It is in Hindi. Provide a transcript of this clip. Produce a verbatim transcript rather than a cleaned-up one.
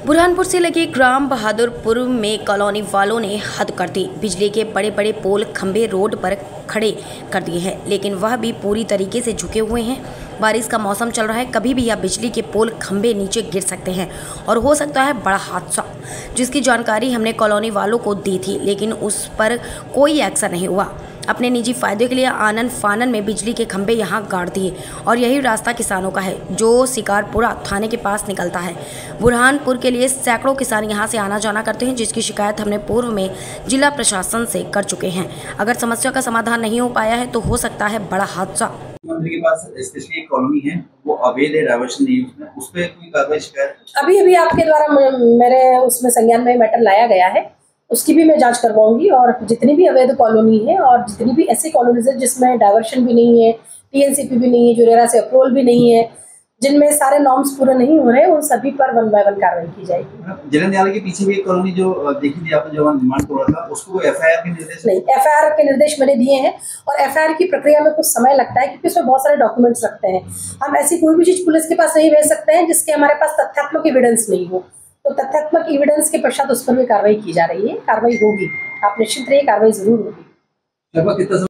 बुरहानपुर से लगे ग्राम बहादुरपुर में कॉलोनी वालों ने हद कर दी। बिजली के बड़े बड़े पोल खंभे रोड पर खड़े कर दिए हैं, लेकिन वह भी पूरी तरीके से झुके हुए हैं। बारिश का मौसम चल रहा है, कभी भी यह बिजली के पोल खंभे नीचे गिर सकते हैं और हो सकता है बड़ा हादसा, जिसकी जानकारी हमने कॉलोनी वालों को दी थी, लेकिन उस पर कोई एक्शन नहीं हुआ। अपने निजी फायदे के लिए आनन फानन में बिजली के खंभे यहां गाड़ दिए और यही रास्ता किसानों का है जो शिकारपुरा थाने के पास निकलता है। बुरहानपुर के लिए सैकड़ों किसान यहां से आना जाना करते हैं, जिसकी शिकायत हमने पूर्व में जिला प्रशासन से कर चुके हैं। अगर समस्या का समाधान नहीं हो पाया है तो हो सकता है बड़ा हादसा। मंत्री के पास स्पेशली एक कॉलोनी है, वो अवैध है, डाइवर्शन नहीं उसमें, उस पर कोई कार्रवाई शिकायत? अभी अभी आपके द्वारा मेरे उसमें संज्ञान में मैटर लाया गया है, उसकी भी मैं जांच करवाऊंगी और जितनी भी अवैध कॉलोनी है और जितनी भी ऐसी कॉलोनीज है जिसमें डाइवर्शन भी नहीं है, टीएनसीपी भी नहीं है, जो रेरा से अप्रूवल भी नहीं है, जिनमें सारे नॉर्म्स पूरे नहीं हो रहे, उन सभी पर वन बाय वन कार्रवाई की जाएगी। जिला न्यायालय के पीछे भी एक कॉलोनी जो देखी थी आपने, जो निर्माण हो रहा था, उसको एफआईआर के निर्देश? नहीं, एफआईआर के निर्देश मैंने दिए हैं और एफआईआर की प्रक्रिया में कुछ समय लगता है क्योंकि उसमें बहुत सारे डॉक्यूमेंट्स लगते हैं। हम ऐसी कोई भी चीज पुलिस के पास नहीं भेज सकते हैं जिसके हमारे पास तथ्यात्मक एविडेंस नहीं हो, तो तथ्यात्मक एविडेंस के पश्चात उस पर भी कार्रवाई की जा रही है। कार्रवाई होगी, आप निश्चित रहिए, कार्रवाई जरूर होगी।